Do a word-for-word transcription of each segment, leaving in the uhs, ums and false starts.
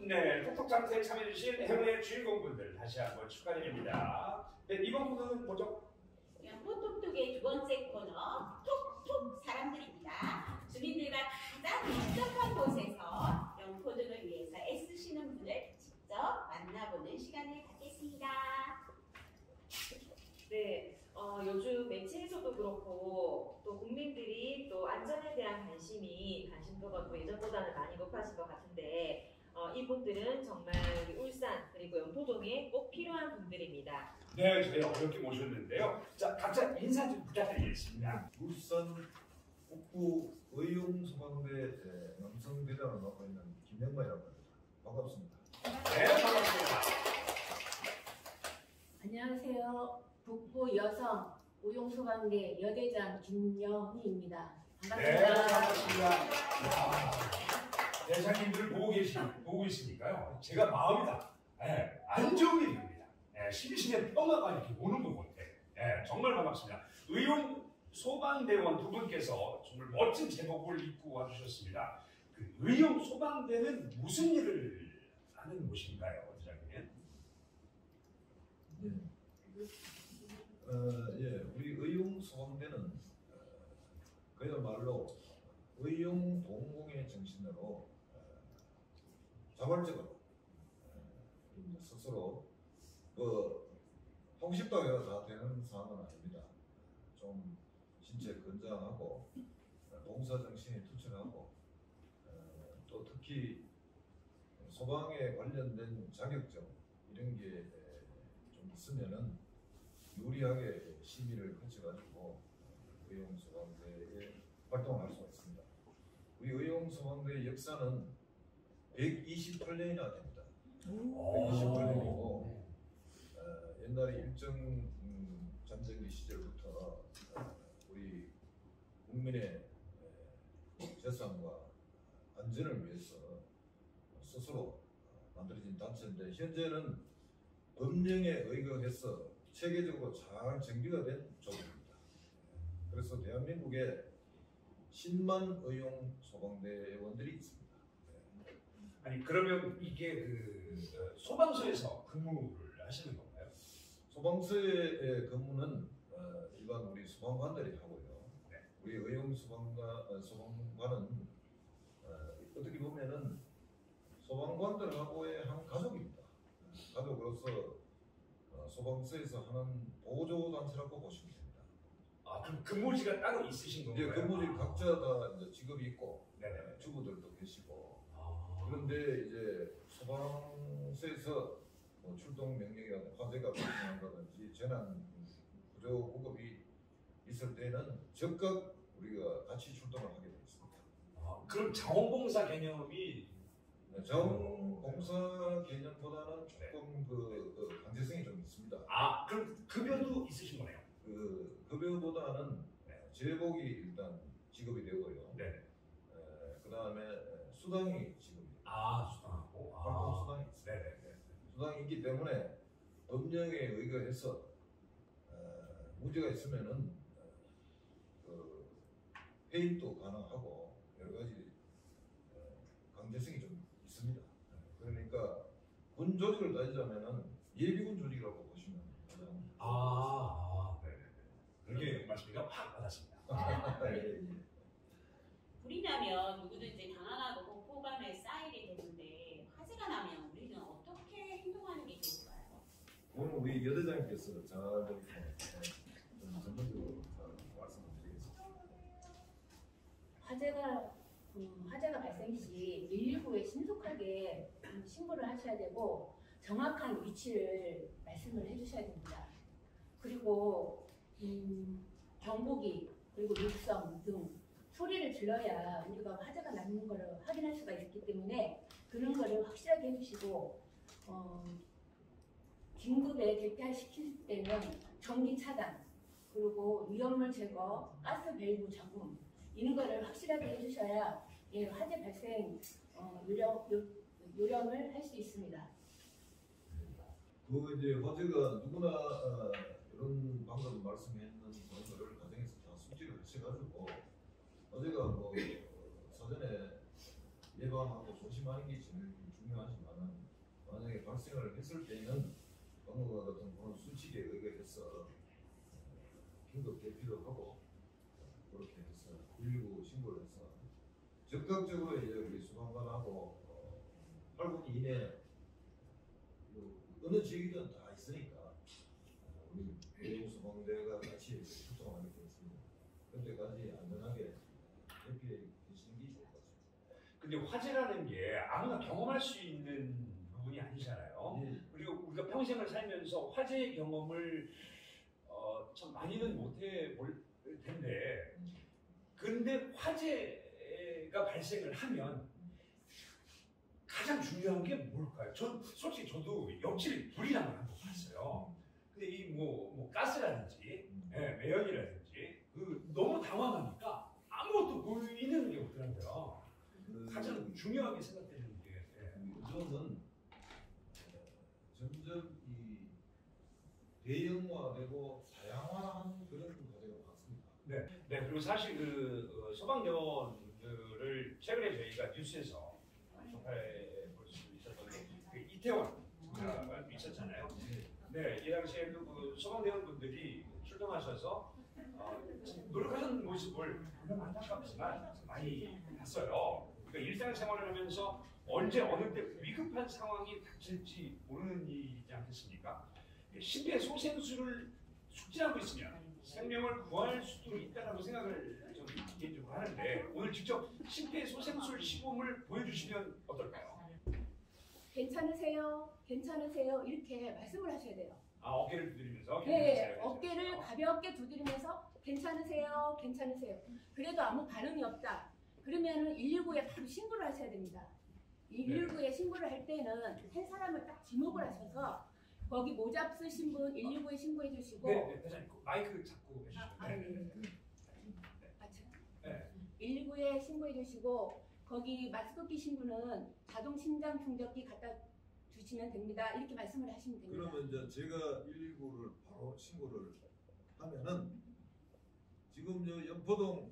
네, 톡톡 장사에 참여해주신 행운의 주인공분들 다시 한번 축하드립니다. 네, 이번 코너는 뭐죠? 연포톡톡의 두 번째 코너 톡톡 사람들입니다. 주민들과 가장 밀접한 곳에서 연포 등을 위해서 애쓰시는 분을 직접 만나보는 시간을 갖겠습니다. 네, 어, 요즘 매체에서도 그렇고 또 국민들이 또 안전에 대한 관심이 관심도가 또 예전보다는 많이 높아진 것 같은데 어, 이분들은 정말 우리 울산 그리고 연포동에 꼭 필요한 분들입니다. 네, 저희 어렵게 모셨는데요. 자, 각자 인사 좀 부탁드리겠습니다. 울산 북부 의용소방대 남성대장을 맡고 있는 김영만이라고 합니다. 반갑습니다. 네, 반갑습니다. 안녕하세요. 북부 여성 의용소방대 여대장 김영희입니다. 반갑습니다. 네, 반갑습니다. 대장님들을 보고 계시, 보고 있으니까요. 제가 마음이 다 네, 안정이 됩니다. 네, 심신의 평화가 이렇게 오는 것 같아요. 네, 정말 반갑습니다. 의용 소방대원 두 분께서 정말 멋진 제복을 입고 와주셨습니다. 그 의용 소방대는 무슨 일을 하는 곳인가요, 대장님? 예. 어, 예, 우리 의용소방대는 어, 그야말로 의용 동공의 정신으로 어, 자발적으로 어, 스스로 그 하고 싶다고 해서 다 되는 상황은 아닙니다. 좀 신체 건장하고 봉사 정신이 투철하고 어, 또 특히 소방에 관련된 자격증 이런 게 좀 있으면은 유리하게 심의를 거쳐가지고 의용소방대에 활동을 할 수가 있습니다. 우리 의용소방대의 역사는 백이십팔 년이나 됩니다. 백이십팔 년이고 어, 옛날에 일정 음, 전쟁기 시절부터 어, 우리 국민의 재산과 안전을 위해서 스스로 만들어진 단체인데 현재는 법령에 의거해서 체계적으로 잘 정비가 된 조직입니다. 그래서 대한민국에 십만 의용 소방대원들이 있습니다. 아니 그러면 이게 그 소방서에서 근무를 하시는 건가요? 소방서의 근무는 어, 일반 우리 소방관들이 하고요. 네. 우리 의용 소방관 소방관은 어, 어떻게 보면은 소방관들하고의 한 가족입니다. 가족으로서 어, 소방서에서 하는 보조단체라고 보시면 됩니다. 아, 그럼 근무지가 따로 있으신 건가요? 이제 근무지 각자 다 이제 직업이 있고 네네. 주부들도 계시고 아. 그런데 이제 소방서에서 뭐 출동 명령이나 화재가 발생한다든지 재난 구조 구급이 있을 때는 즉각 우리가 같이 출동을 하게 되어 있습니다. 아, 그럼 자원봉사 개념이 자원봉사 개념보다는 조금 그, 그 강제성이 좀 있습니다. 아, 그럼 급여도 있으신 거네요? 그 급여보다는 네. 제복이 일단 지급이 되고요. 네. 그 다음에 수당이 지급이 됩니다. 아, 수당하고. 활동 아. 수당이 있습니다. 네네. 수당이 있기 때문에 법령에 의거해서 어, 문제가 있으면은 어, 그 해임도 가능하고 여러 가지 어, 강제성이 좀 있습니다. 그러니까 군 조직을 따지자면은 예비군 조직이라고 보시면 가장 아, 아, 네네네. 그렇게 말씀드리니까 확 와닿습니다. 예, 예. 불이 나면 누구든지 당황하고 공포감에 쌓이게 되는데 화재가 나면 우리는 어떻게 행동하는 게 좋을까요? 오늘 우리 여대장님께서 잘 이렇게 좀 전문적으로 잘 말씀을 드리겠습니다. 화재가 음, 화재가 발생 시 일일구에 신속하게 음, 신고를 하셔야 되고 정확한 위치를 말씀을 해주셔야 됩니다. 그리고 음, 경보기 그리고 육성 등 소리를 질러야 우리가 화재가 나는 것을 확인할 수가 있기 때문에 그런 거를 확실하게 해주시고 어, 긴급에 대피시킬 때는 전기 차단 그리고 위험물 제거, 가스 밸브 점검 이런 거를 확실하게 해주셔야 예, 화재 발생 어, 요령, 요, 요령을 할 수 있습니다. 그 이제 화재가 누구나 어, 이런 방금 말씀했는 것들을 가정에서 다 숙지를 하셔가지고 화재가 뭐 어, 사전에 예방하고 조심 조심하는 게 제일 중요하지만 만약에 발생을 했을 때는 방금과 같은 그런 수칙에 의거해서 긴급 대피를 하고 그렇게 해서 일일구 신고를 해서 적극적으로 이제 우리 소방관하고 어, 팔 분 이내 어느 지역이든 다 있으니까 어, 우리 대형 소방대가 같이 출동하게 되었습니다. 그때까지 안전하게 대피해 계시는 게 좋을 것 같습니다. 근데 화재라는 게 아무나 경험할 수 있는 부분이 아니잖아요. 네. 그리고 우리가 평생을 살면서 화재 경험을 어, 참 많이는 못해 볼 텐데, 근데 화재가 발생을 하면 가장 중요한 게 뭘까요? 전 솔직히 저도 옆집에 불이 나면 한번 봤어요. 근데 이 뭐 뭐 가스라든지 예, 매연이라든지 그 너무 당황하니까 아무것도 보이는 게 없더라고요. 그, 가장 중요하게 생각되는 게 예. 요즘은 점점 이 대형화되고 다양화한 그런 과제가 많습니다. 네, 네 그리고 사실 그 어, 소방대원들을 최근에 저희가 뉴스에서 접해 볼 수 있었던 게 그 이태원가 있었잖아요. 네, 이 당시에도 그 소방대원분들이 출동하셔서 어, 노력하는 모습을 물론 안타깝지만 많이 봤어요. 그러니까 일상생활을 하면서 언제 어느 때 위급한 상황이 닥칠지 모르는 일이지 않겠습니까? 심폐소생술을 숙지하고 있으면 생명을 구할 수도 있다고 생각을 좀 개인적으로 하는데 오늘 직접 심폐소생술 시범을 보여주시면 어떨까요? 괜찮으세요? 괜찮으세요? 이렇게 말씀을 하셔야 돼요. 아 어깨를 두드리면서 네, 어깨를 가볍게 두드리면서 괜찮으세요? 괜찮으세요? 그래도 아무 반응이 없다. 그러면은 일일구에 바로 신고를 하셔야 됩니다. 일일구에 신고를 할 때는 한 사람을 딱 지목을 하셔서 거기 모자 쓰신 분 일일구에 신고해 주시고 네, 네, 대장님 마이크 잡고 해주시면 아, 네. 네. 네. 아, 참. 네. 일일구에 신고해 주시고 거기 마스크 끼신 분은 자동 심장 충격기 갖다 주시면 됩니다. 이렇게 말씀을 하시면 됩니다. 그러면 이제 제가 일일구를 바로 신고를 하면은 지금 저 연포동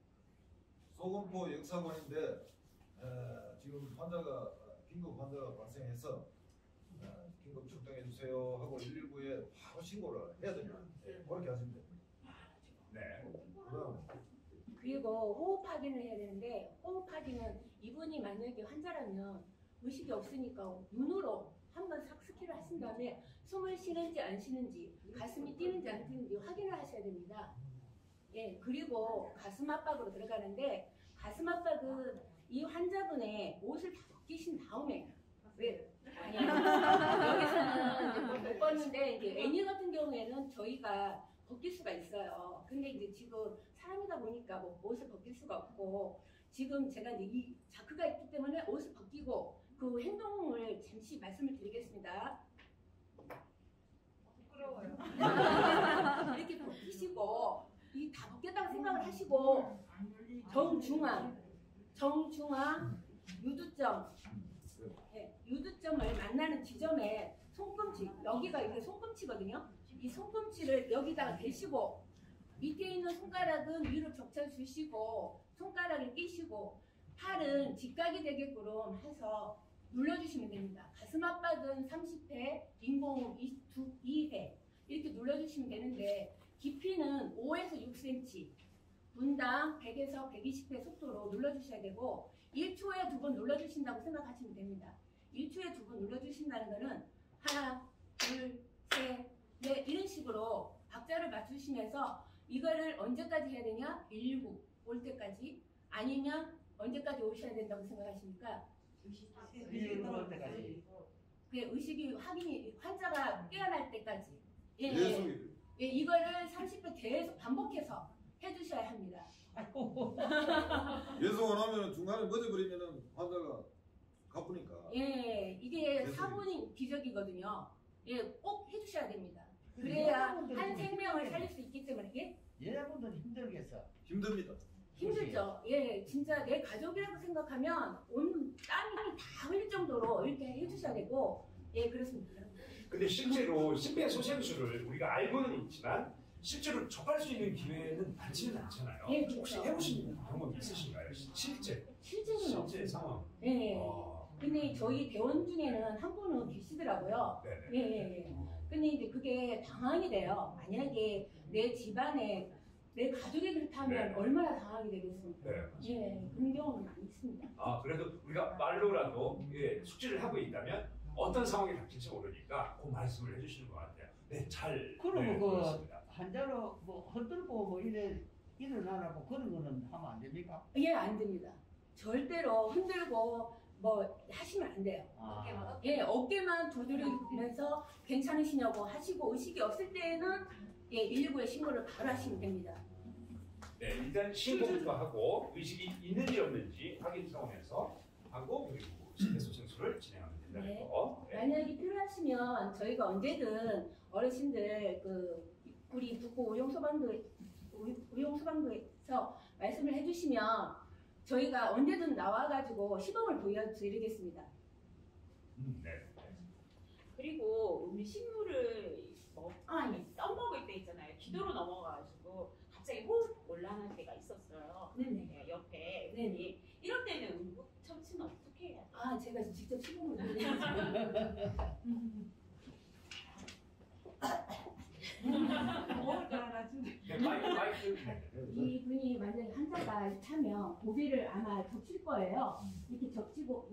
소금포 역사관인데 에, 지금 환자가 긴급 환자가 발생해서 에, 긴급 출동해 주세요 하고 일일구에 바로 신고를 해야 됩니다. 네, 그렇게 하시면 됩니다. 네. 그다음 그리고 호흡 확인을 해야 되는데 호흡 확인은 이분이 만약에 환자라면 의식이 없으니까 눈으로 한번 싹 스캔을 하신 다음에 숨을 쉬는지 안 쉬는지 가슴이 뛰는지 안 뛰는지 확인을 하셔야 됩니다. 예, 그리고 가슴 압박으로 들어가는데 가슴 압박은 이 환자분의 옷을 다 벗기신 다음에 왜? 아니 여기서는 못 벗는데 이제 애니 같은 경우에는 저희가 벗길 수가 있어요. 근데 이제 지금 사람이다 보니까 뭐 옷을 벗길 수가 없고 지금 제가 이제 이 자크가 있기 때문에 옷을 벗기고 그 행동을 잠시 말씀을 드리겠습니다. 부끄러워요. 이렇게 벗기시고 이 다 벗겼다고 생각을 하시고 정중앙, 정중앙 유두점, 네, 유두점을 만나는 지점에 손꿈치, 여기가 이게 손꿈치거든요. 이 손꿈치를 여기다가 대시고 밑에 있는 손가락은 위로 적셔 주시고 손가락을 끼시고 팔은 직각이 되게끔 해서 눌러주시면 됩니다. 가슴 압박은 삼십 회, 인공호흡 이 회 이렇게 눌러주시면 되는데 깊이는 오에서 육 센티미터, 분당 백에서 백이십 회 속도로 눌러주셔야 되고 일 초에 두 번 눌러주신다고 생각하시면 됩니다. 일 초에 두 번 눌러주신다는 거는 하나, 둘, 셋, 넷 이런 식으로 박자를 맞추시면서 이거를 언제까지 해야 되냐? 일일구 올 때까지 아니면 언제까지 오셔야 된다고 생각하십니까? 일일구 올 때까지. 그 의식이 확인이 환자가 깨어날 때까지. 예, 계속 예. 예, 이거를 삼십 회 계속 반복해서 해주셔야 합니다. 예속 안 하면 중간에 멎어버리면은 환자가 가쁘니까. 예, 이게 계속 사분이 기적이거든요. 예, 꼭 해주셔야 됩니다. 그래야 한 생명을 살릴 수 있기 때문에 예? 여자분들은 힘들겠어. 힘듭니다. 힘들죠. 예, 진짜 내 가족이라고 생각하면 온 땀이 다 흘릴 정도로 이렇게 해주셔야 되고, 예, 그렇습니다. 근데 실제로 심폐소생술을 우리가 알고는 있지만 실제로 접할 수 있는 기회는 많지는 않잖아요. 예, 그렇죠. 혹시 해보신 경험 있으신가요? 실제 실제는 실제 없습니다. 상황. 예, 어, 근데 저희 대원 중에는 한 분은 계시더라고요. 네네. 예, 예, 예. 근데 이제 그게 당황이 돼요. 만약에 내 집안에 내 가족이 그렇다면 네. 얼마나 당황이 되겠습니까? 네. 예, 그런 경우는 많이 있습니다. 아 그래도 우리가 말로라도 예, 숙지를 하고 있다면 어떤 상황이 닥칠지 모르니까 그 말씀을 해주시는 것 같아요. 네, 잘 그럼 네, 그 그렇습니다. 한자로 뭐 흔들고 뭐 이래 일어나라고 그런 거는 하면 안 됩니까? 예, 안 됩니다. 절대로 흔들고 뭐 하시면 안 돼요. 아, 예, 어깨만 두드리면서 괜찮으시냐고 하시고 의식이 없을 때는 예, 일일구에 신고를 바로 하시면 됩니다. 네, 일단 신고부터 하고 의식이 있는지 없는지 확인 차원에서 하고 그리고 심폐소생술을 진행하면 된다는 네. 거. 네. 만약에 필요하시면 저희가 언제든 어르신들 그 우리 북구 의용소방도 의용소방도에서 말씀을 해주시면 저희가 언제든 나와가지고 시범을 보여드리겠습니다. 음, 네. 그리고 음식물을 먹, 아, 예. 떠먹을 때 있잖아요. 기도로 넘어가가지고 갑자기 호흡 곤란할 때가 있었어요. 네네. 네, 옆에 네네. 분이. 이럴 때는 응급처치는 어떻게 해야 돼요? 아, 제가 직접 시범을 보여드리겠습니다. 먹을 거 하나 좀. 네, 마이크 마이크. 이 분이 만약에 환자가 차면 고개를 아마 적실 거예요. 이렇게 적시고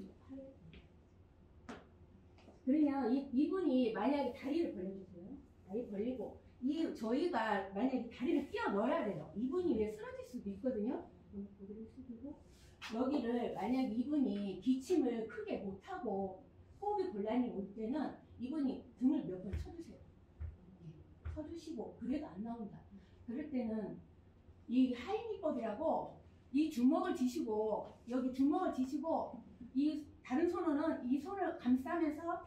그러면 이, 이분이 만약에 다리를 벌려주세요. 다리 벌리고 이 저희가 만약에 다리를 끼워 넣어야 돼요. 이분이 왜 쓰러질 수도 있거든요. 고개를 숙이고 여기를 만약 이분이 기침을 크게 못하고 호흡이 곤란이 올 때는 이분이 등을 몇 번 쳐주세요. 예, 쳐주시고 그래도 안 나온다. 그럴 때는 이 하이니법이라고 이 주먹을 쥐시고 여기 주먹을 쥐시고 이 다른 손으로는 이 손을 감싸면서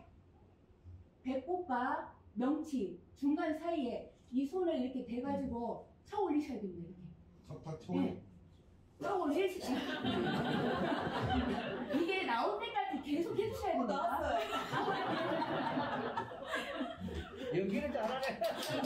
배꼽과 명치 중간 사이에 이 손을 이렇게 대가지고 쳐 올리셔야 됩니다. 이렇게. 탁탁 쳐. 네. 쳐 올리시고 이게 나올 때까지 계속 해주셔야 됩니다. 연기를 잘하네.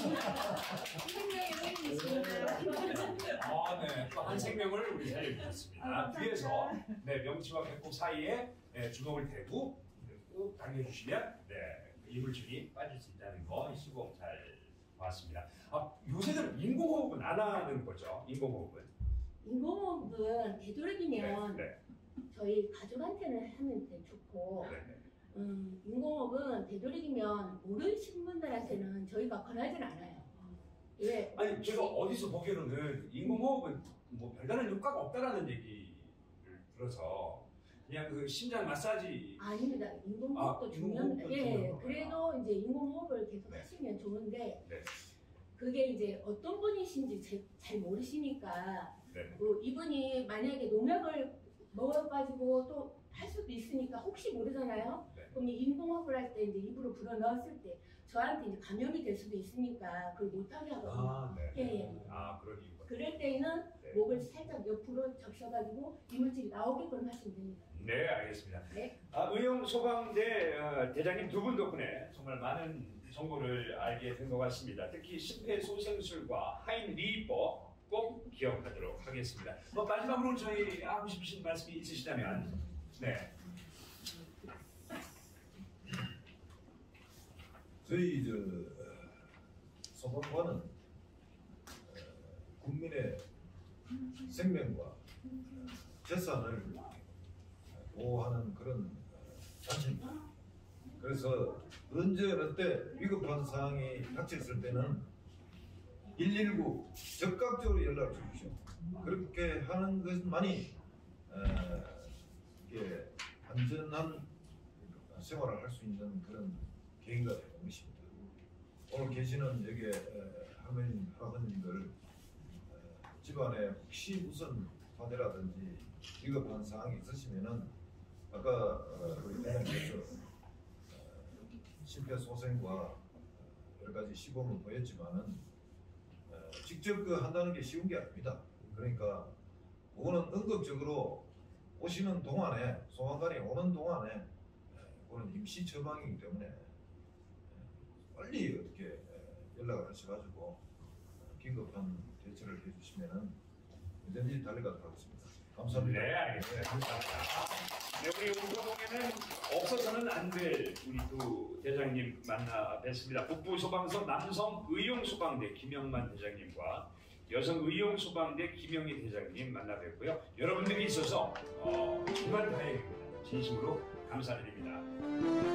아, 네. 또 한 생명을 우리 살려주셨습니다. 뒤에서 네, 명치와 배꼽 사이에 네, 주먹을 대고 꾹 당겨주시면 네, 이물질이 빠질 수 있다는 거 이 시범 잘 봤습니다. 아, 요새는 인공호흡은 안 하는 거죠? 인공호흡은? 인공호흡은 되도록이면 네, 저희 가족한테는 하면 돼 좋고 네, 네. 음, 인공호흡은 되도록이면 모르시는 분들한테는 저희가 권하지는 않아요. 왜? 아니 제가 어디서 보기로는 인공호흡은 뭐 별다른 효과가 없다라는 얘기를 들어서 그냥 그 심장 마사지 아닙니다. 인공호흡도 아, 중요합니다. 인공호흡도 예, 중요하구나. 그래도 이제 인공호흡을 계속 네. 하시면 좋은데 네. 그게 이제 어떤 분이신지 제- 잘 모르시니까 네. 뭐 이분이 만약에 농약을 먹어가지고 또 할 수도 있으니까 혹시 모르잖아요. 네. 그럼 이 인공호흡을 할 때 이제 입으로 불어 넣었을 때 저한테 이제 감염이 될 수도 있으니까 그걸 못하게 하거든요. 아, 네. 예, 예. 아, 그런 이유가. 그럴 때는 네. 목을 살짝 옆으로 적셔가지고 이물질이 나오게끔 하시면 됩니다. 네, 알겠습니다. 네. 아, 의용 소방대 어, 대장님 두 분 덕분에 정말 많은 정보를 알게 된 것 같습니다. 특히 심폐소생술과 하인리법 꼭 기억하도록 하겠습니다. 뭐 마지막으로 저희 하고 싶으신 말씀이 있으시다면, 네, 저희 저 소방관은 어, 국민의 생명과 재산을 보호하는 그런 단체입니다. 그래서 언제 어느 때 위급한 상황이 닥쳤을 때는 일일구 적극적으로 연락을 주십시오. 그렇게 하는 것만이 어, 이게 안전한 생활을 할 수 있는 그런 계기가 되는 것입니다. 오늘 계시는 여기 할머니, 할아버님들 집안에 혹시 무슨 화재라든지 위급한 상황이 있으시면은 아까 어, 우리 대장님께서 어, 심폐소생과 여러 가지 시범을 보였지만은 어, 직접 그 한다는 게 쉬운 게 아닙니다. 그러니까 그거는 응급적으로 오시는 동안에 소방관이 오는 동안에 그거는 임시 처방이기 때문에 빨리 어떻게 연락을 하셔가지고 긴급한 대처를 해주시면은 언제든지 달려가도록 하겠습니다. 감사합니다. 네, 알겠습니다. 감사합니다. 네, 우리 운동에는 없어서는 안 될 우리 두 대장님 만나 뵙습니다. 북부 소방서 남성 의용 소방대 김영만 대장님과 여성 의용 소방대 김영희 대장님 만나 뵙고요. 여러분들이 있어서 어, 정말 다행입니다. 진심으로 감사드립니다.